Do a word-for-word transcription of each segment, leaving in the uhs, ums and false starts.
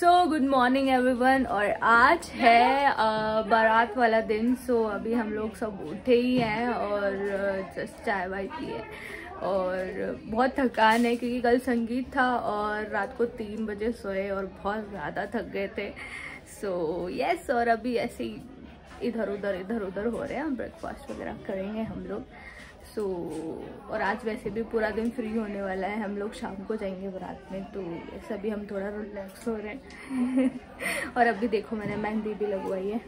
So good morning everyone. और आज है बारात वाला दिन। सो so, अभी हम लोग सब उठे ही हैं और जस्ट चाय वाय पिए और बहुत थकान है क्योंकि कल संगीत था और रात को तीन बजे सोए और बहुत ज़्यादा थक गए थे। सो so, यस yes, और अभी ऐसे ही इधर उधर इधर उधर हो रहे हैं। ब्रेकफास्ट वगैरह करेंगे हम लोग। सो so, और आज वैसे भी पूरा दिन फ्री होने वाला है। हम लोग शाम को जाएंगे बारात में, तो ऐसा भी हम थोड़ा रिलैक्स हो रहे हैं। और अभी देखो मैंने मेहंदी भी लगवाई है,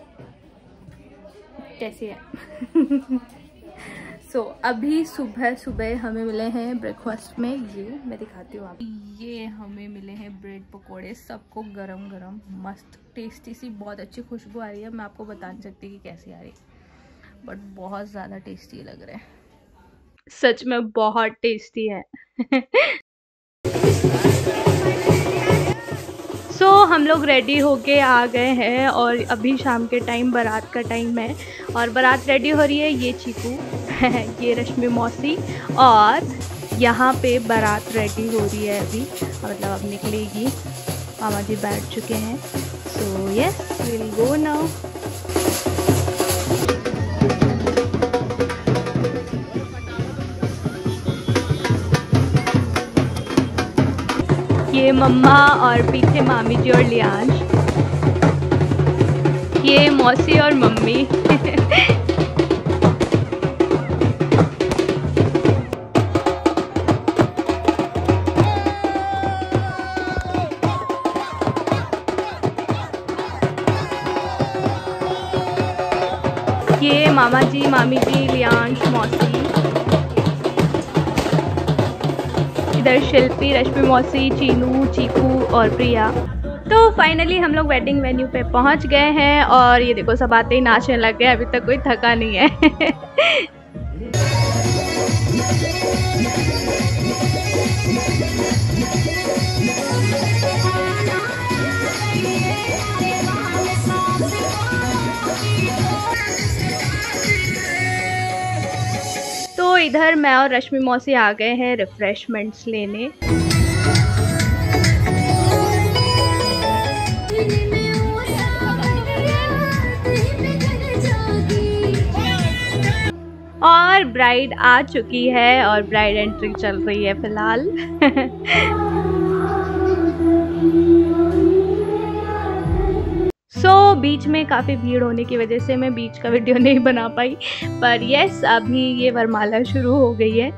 कैसी है। सो so, अभी सुबह सुबह हमें मिले हैं ब्रेकफास्ट में, ये मैं दिखाती हूँ आपको। ये हमें मिले हैं ब्रेड पकोड़े, सबको गरम गरम मस्त टेस्टी सी, बहुत अच्छी खुशबू आ रही है। मैं आपको बता नहीं सकती कि कैसी आ रही है, बट बहुत ज़्यादा टेस्टी लग रहे हैं, सच में बहुत टेस्टी है। सो so, हम लोग रेडी होके आ गए हैं और अभी शाम के टाइम बारात का टाइम है और बारात रेडी हो रही है। ये चीकू ये रश्मि मौसी और यहाँ पे बारात रेडी हो रही है अभी, मतलब अब निकलेगी। मामा जी बैठ चुके हैं। So yes we will go now. ये मम्मा और पीछे मामी जी और लियांश, ये मौसी और मम्मी। ये मामा जी, मामी जी, लियांश, मौसी, इधर शिल्पी, रश्मि मौसी, चीनू, चीकू और प्रिया। तो फाइनली हम लोग वेडिंग वेन्यू पे पहुंच गए हैं और ये देखो सब आते ही नाचने लग गए। अभी तक कोई थका नहीं है। तो इधर मैं और रश्मि मौसी आ गए हैं रिफ्रेशमेंट्स लेने। और ब्राइड आ चुकी है और ब्राइड एंट्री चल रही है फिलहाल। सो so, बीच में काफ़ी भीड़ होने की वजह से मैं बीच का वीडियो नहीं बना पाई, पर यस अभी ये वरमाला शुरू हो गई है।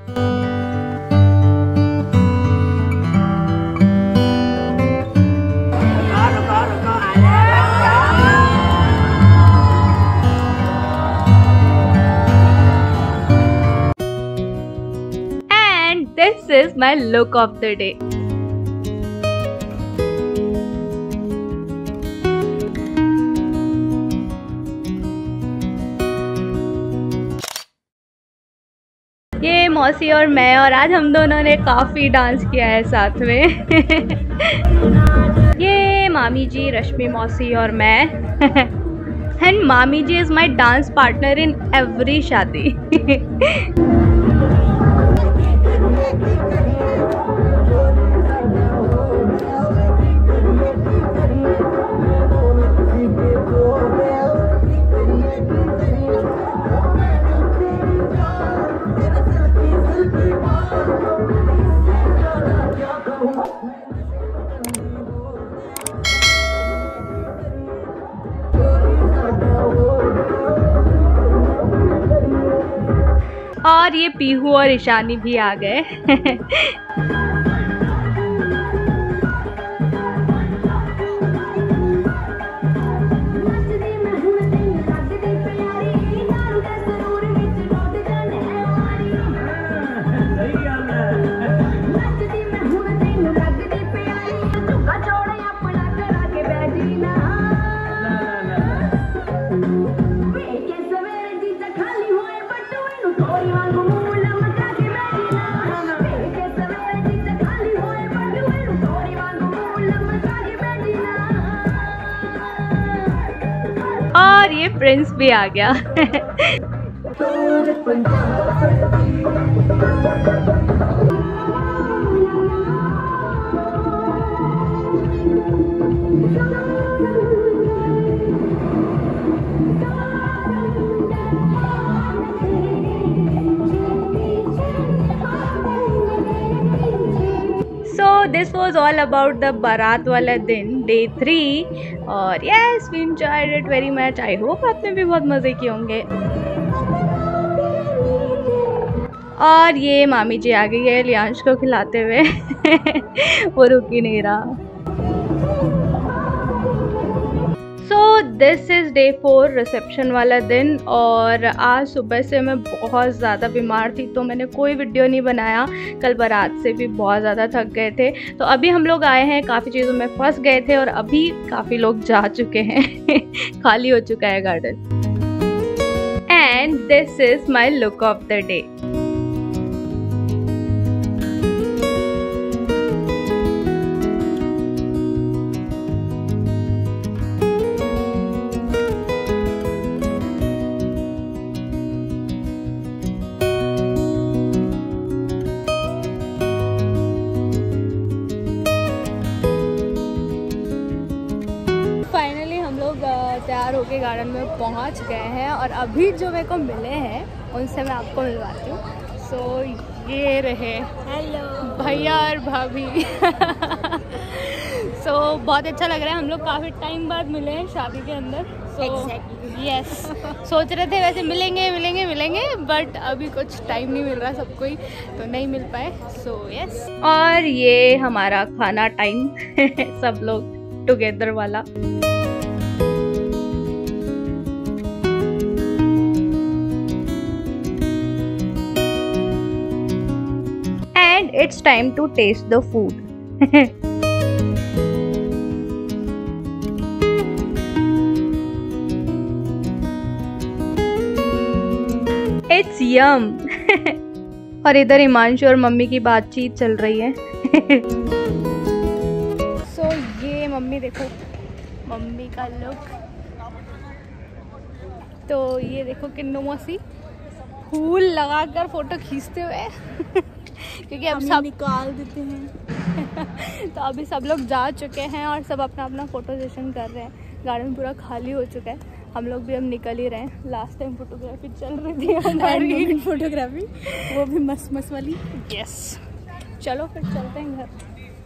And this is my look of the day. ये मौसी और मैं, और आज हम दोनों ने काफ़ी डांस किया है साथ में। ये मामी जी, रश्मि मौसी और मैं। And mami ji is my dance partner in every shaadi. और ये पीहू और ईशानी भी आ गए। और ये प्रिंस भी आ गया। This was all about the baraat वाला दिन, डे थ्री। और yes we enjoyed it very much. I hope आपने भी बहुत मज़े किए होंगे। और ये मामी जी आ गई है लियांश को खिलाते हुए वो रुक ही नहीं रहा। So this is day four, reception वाला दिन। और आज सुबह से मैं बहुत ज़्यादा बीमार थी तो मैंने कोई वीडियो नहीं बनाया। कल बारात से भी बहुत ज़्यादा थक गए थे। तो अभी हम लोग आए हैं, काफ़ी चीज़ों में फंस गए थे और अभी काफ़ी लोग जा चुके हैं खाली हो चुका है garden. And this is my look of the day. तैयार होके गार्डन में पहुंच गए हैं और अभी जो मेरे को मिले हैं उनसे मैं आपको मिलवाती हूँ। सो so, ये रहे हेलो भैया और भाभी सो so, बहुत अच्छा लग रहा है। हम लोग काफ़ी टाइम बाद मिले हैं शादी के अंदर। सो यस सोच रहे थे वैसे मिलेंगे मिलेंगे मिलेंगे बट अभी कुछ टाइम नहीं मिल रहा सबको ही, तो नहीं मिल पाए। सो so, यस और ये हमारा खाना टाइम सब लोग टुगेदर वाला। It's time to taste the food. It's yum. और इधर हिमांशु और मम्मी की बातचीत चल रही है। so, ये मम्मी देखो, मम्मी का लुक। तो ये देखो किन्नू मौसी फूल लगाकर फोटो खींचते हुए क्योंकि अब सब निकाल देते हैं तो अभी सब लोग जा चुके हैं और सब अपना अपना फोटो सेशन कर रहे हैं। गार्डन पूरा खाली हो चुका है, हम लोग भी अब निकल ही रहे हैं। लास्ट टाइम फोटोग्राफी चल रही थी हमारी फोटोग्राफी, वो भी मस्त मस्त वाली। यस चलो फिर चलते हैं घर।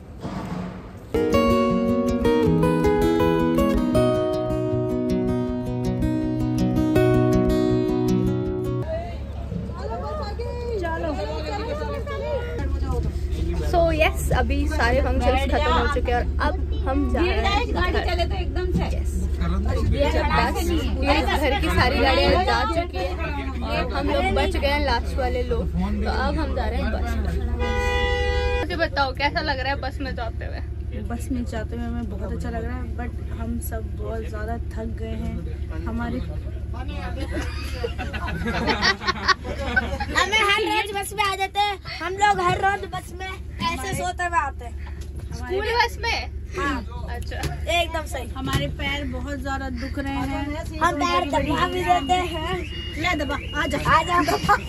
सो यस अभी सारे फंक्शंस खत्म हो चुके हैं और अब हम जा रहे हैं गाड़ी चले तो एकदम से। yes. ये है बस, ये घर की सारी गाड़ियाँ जा चुकी हैं और हम लोग बच गए हैं लास्ट वाले लोग। तो अब हम जा रहे हैं बस में। मुझे बताओ कैसा लग रहा है बस में जाते हुए? बस में जाते हुए हमें बहुत अच्छा लग रहा है बट हम सब बहुत ज़्यादा थक गए हैं। हमारे हमें हर रोज बस में आ जाते हैं हम लोग, हर रोज बस में ऐसे सोते हुए आते हैं स्कूल बस में। हाँ अच्छा एकदम सही। हमारे पैर बहुत ज़्यादा दुख रहे हैं, हम पैर दबा भी देते हैं। ले दबा, आजा आजा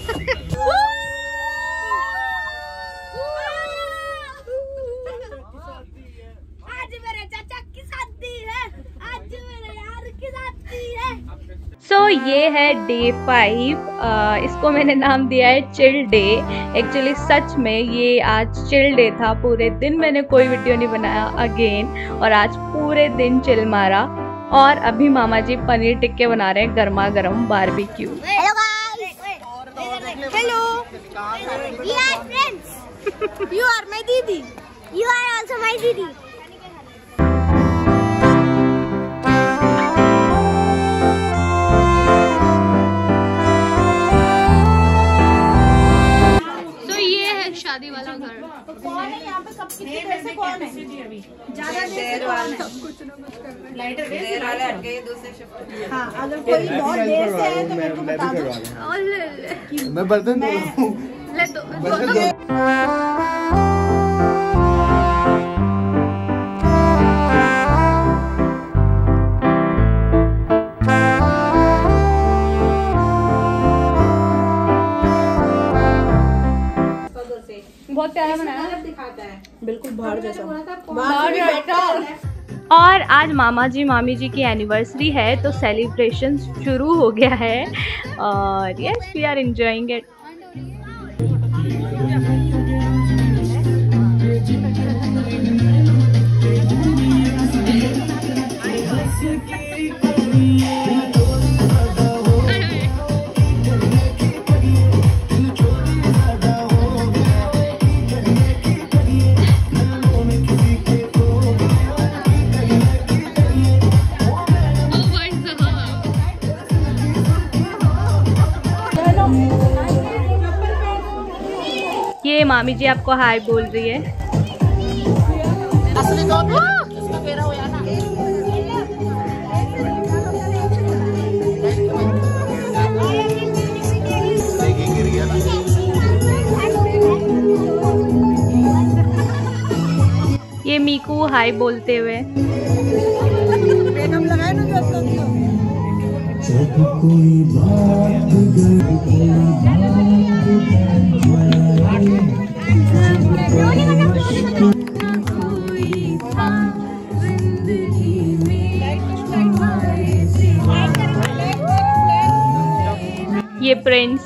आज मेरे चाचा की शादी है, आज मेरे यार की शादी है। सो so, ये है डे फाइव। इसको मैंने नाम दिया है चिल डे। एक्चुअली सच में ये आज चिल डे था। पूरे दिन मैंने कोई वीडियो नहीं बनाया अगेन और आज पूरे दिन चिल मारा। और अभी मामा जी पनीर टिक्के बना रहे हैं गर्मा गर्म barbecue. Hello guys, hello we are friends, you are my didi, you are also my didi. शादी वाला घर कौन है यहाँ पे? सबकी देर से कौन है? ज्यादा देर वाला सब कुछ ना कुछ कर रहे हैं। लाइटर देर वाले हट गए दूसरे शिफ्ट। हाँ अगर कोई बहुत देर से है तो मेरे को बता दो। मैं बर्तन धो रहा हूँ। ले दो। बहुत प्यारा बनाया, दिखाता है बिल्कुल बाहर जैसा। बाहर बैठा और आज मामा जी मामी जी की एनिवर्सरी है तो सेलिब्रेशन शुरू हो गया है और yes we are enjoying it. ये मामी जी आपको हाय बोल रही है। ये मीकू हाय बोलते हुए। जब कोई बात ये प्रिंस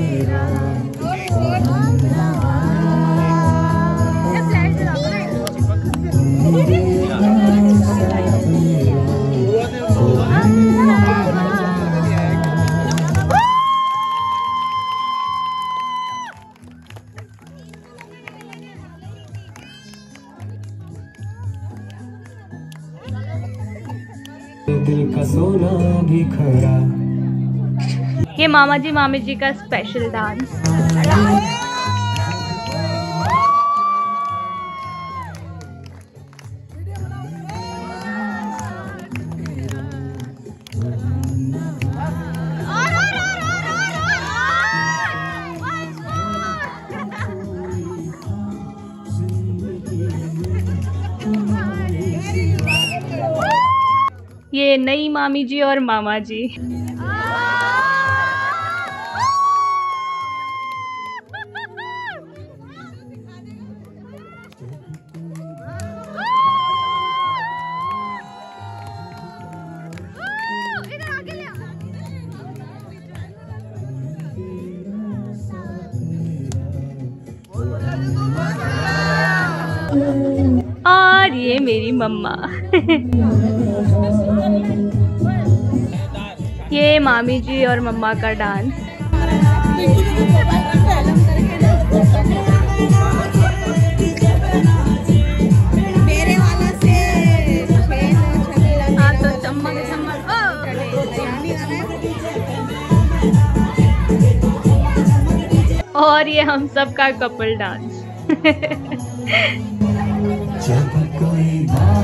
दिल का सोना भी खरा। ये मामा जी मामी जी का स्पेशल डांस। ये नई मामी जी और मामा जी। और ये मेरी मम्मा। ये मामी जी और मम्मा का डांस। मेरे वाला से हाँ तो चम्मच चम्मच और ये हम सब का कपल डांस। जब कोई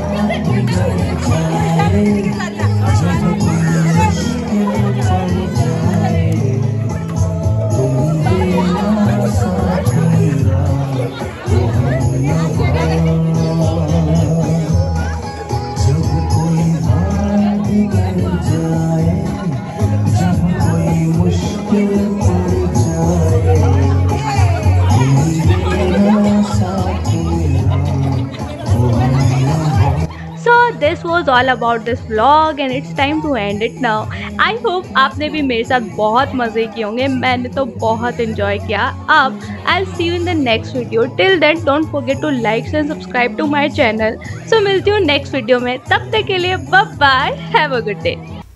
This was all about this vlog and it's time to end it now. I hope आपने भी मेरे साथ बहुत मज़े किए होंगे। मैंने तो बहुत enjoy किया। अब I'll see you in the next video. Till then don't forget to like and subscribe to my channel. So मिलती हूँ next video में। तब तक के लिए bye bye. Have a good day.